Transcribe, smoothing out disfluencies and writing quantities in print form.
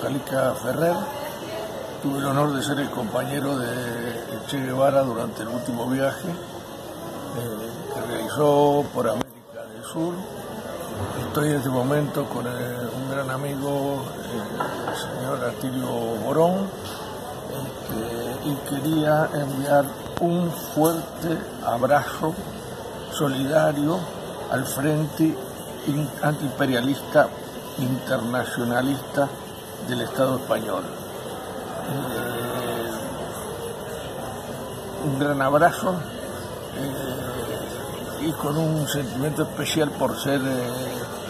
Calica Ferrer. Tuve el honor de ser el compañero de Che Guevara durante el último viaje que realizó por América del Sur. Estoy en este momento con un gran amigo, el señor Atilio Borón, y quería enviar un fuerte abrazo solidario al Frente Antiimperialista Internacionalista del Estado español. Un gran abrazo y con un sentimiento especial por ser